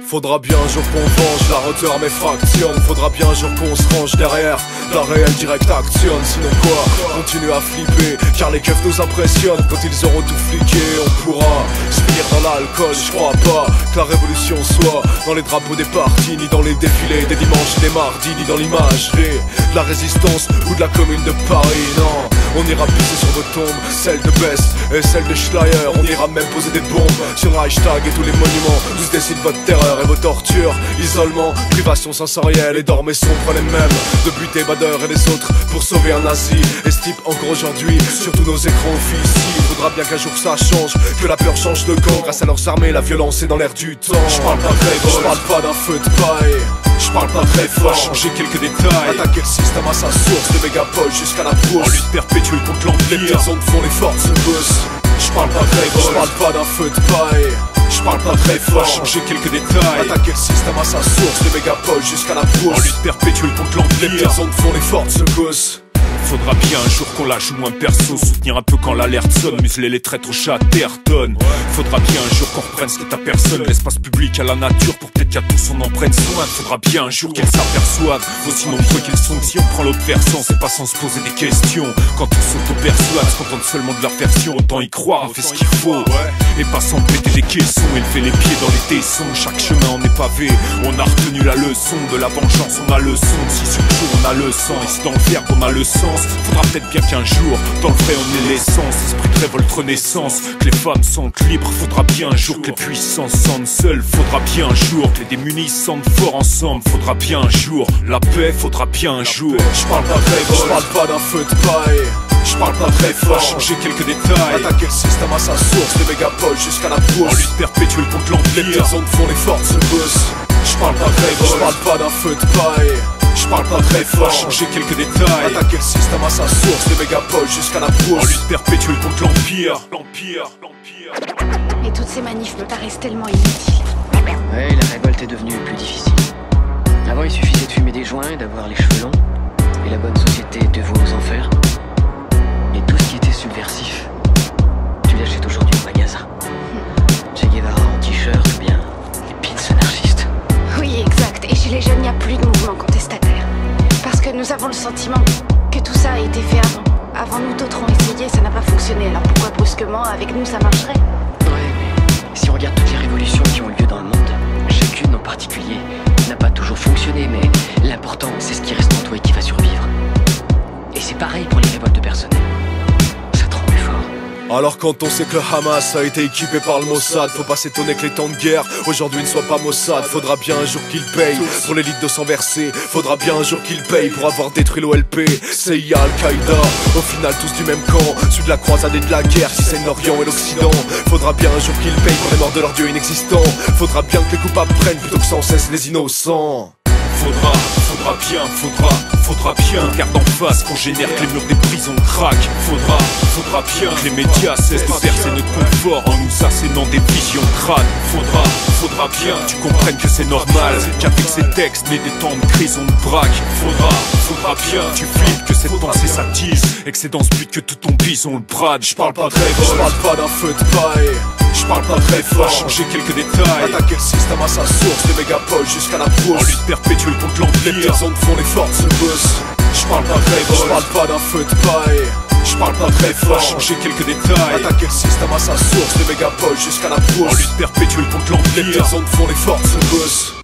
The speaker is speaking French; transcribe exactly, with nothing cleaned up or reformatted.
Faudra bien un jour qu'on venge la hauteur mais fractionne. Faudra bien un jour qu'on se range derrière la réelle direct actionne. Sinon quoi, continue à flipper car les keufs nous impressionnent. Quand ils auront tout fliqué on pourra se finir dans l'alcool. Je crois pas que la révolution soit dans les drapeaux des partis, ni dans les défilés des dimanches et des mardis, ni dans l'imagerie de la résistance ou de la commune de Paris. Non, on ira pisser sur vos tombes, celles de Best et celles de Schleyer. On ira même poser des bombes sur Reichstag et tous les monuments. Tous décident votre terreur et vos tortures, isolement, privation sensorielle. Et dormez sombre les mêmes de buter Bader et les autres pour sauver un nazi. Et ce type encore aujourd'hui sur tous nos écrans officient. Faudra bien qu'un jour ça change, que la peur change de camp. Grâce à leurs armées, la violence est dans l'air du temps. Je parle pas très gros, je parle pas d'un feu de paille. Je parle pas très fort, changer quelques détails. Attaquer le système à sa source, de mégapoles jusqu'à la bourse. En lutte perpétuelle contre l'empire, les pires ondes font les fortes se poussent. Je parle pas très gros, je parle pas d'un feu de paille. Je parle pas très fort, changer quelques détails. Attaquer le système à sa source, de mégapoles jusqu'à la bourse. En lutte perpétuelle contre l'empire, les pires ondes font les fortes secousses. Faudra bien un jour qu'on la joue moins perso, soutenir un peu quand l'alerte sonne, museler les traîtres au chat à terre tonne. Faudra bien un jour qu'on reprenne ce qui est à personne, l'espace public à la nature pour peut-être qu'à tous on en prenne soin. Faudra bien un jour qu'elles s'aperçoivent, aussi nombreux qu'ils sont, que si on prend l'autre versant, c'est pas sans se poser des questions. Quand tous s'auto-persuadent, se contentent seulement de leur version, autant y croire, on fait ce qu'il faut et pas s'en péter les caissons, élever les pieds dans les tessons. Chaque chemin en est pavé, on a retenu la leçon de la vengeance, on a le son. Si sur le jour on a le sang, ici dans le verbe on a le sens. Faudra peut-être bien qu'un jour, dans le vrai on est l'essence. Esprit de révolte renaissance, que les femmes sentent libres. Faudra bien un jour que les puissants se sentent seuls. Faudra bien un jour que les démunis se sentent forts ensemble. Faudra bien un jour la paix, faudra bien un jour. Je parle pas très gros, je parle pas d'un feu de paille. Je parle pas très fort, changer quelques détails. Attaquer le système à sa source, des mégapoles jusqu'à la bourse. En lutte perpétuelle contre l'empire, les pires ondes font les fortes se poussent. Je parle pas très gros, je parle pas d'un feu de paille. Je parle pas très fort, changer quelques détails. Attaquer le système à sa source, des mégapoles jusqu'à la bourse. En lutte perpétuelle contre l'empire, l'empire, l'empire. Et toutes ces manifs me paraissent tellement inutiles. Ouais, la révolte est devenue plus difficile. Avant, il suffisait de fumer des joints, d'avoir les cheveux longs, et la bonne société était vouée aux enfers. Et tout ce qui était subversif, tu l'achètes aujourd'hui au magasin. Che Guevara en t-shirt ou bien les pins anarchistes. Oui, exact. Et chez les jeunes, il n'y a plus de mouvement contestataire. Parce que nous avons le sentiment que tout ça a été fait avant. Avant nous, d'autres ont essayé, ça n'a pas fonctionné. Alors pourquoi brusquement, avec nous, ça marcherait? Ouais, mais si on regarde toutes les révolutions qui ont lieu dans le monde, chacune en particulier n'a pas toujours fonctionné, mais l'important, c'est ce qui reste en toi et qui va survivre. Et c'est pareil pour les révoltes personnelles. Ça te rend plus fort. Alors quand on sait que le Hamas a été équipé par le Mossad, faut pas s'étonner que les temps de guerre aujourd'hui ne soient pas Mossad. Faudra bien un jour qu'il paye pour les litres de sang versés. Faudra bien un jour qu'il paye pour avoir détruit l'O L P, C I A, Al-Qaïda. Au final tous du même camp, celui de la croisade et de la guerre qui saigne l'Orient et l'Occident. Faudra bien un jour qu'il paye pour les morts de leur dieu inexistant. Faudra bien que les coupables prennent plutôt que sans cesse les innocents. Faudra, faudra bien, faudra, faudra bien. Regarde en face qu'on génère que les murs des prisons craquent. Faudra, faudra bien que les médias cessent de percer notre confort en nous assénant des visions crânes. Faudra, faudra bien que tu comprennes que c'est normal qu'avec ces textes nés des temps de crise on te braque. Faudra, faudra bien que tu flippes que cette pensée s'attise et que c'est dans ce but que tout ton bison le brade. Je parle pas très gros, je parle pas d'un feu de paille. Je parle pas très fort, changer quelques détails. Attaquer le système à sa source, des mégapoles jusqu'à la bourse. En lutte perpétuelle contre l'empire, les pires ondes font les fortes se poussent. Je parle pas très gros, je parle pas d'un feu de paille. Je parle pas très fort, changer quelques détails. Attaquer le système à sa source, des mégapoles jusqu'à la bourse. En lutte perpétuelle contre l'empire, les pires ondes font les fortes se poussent.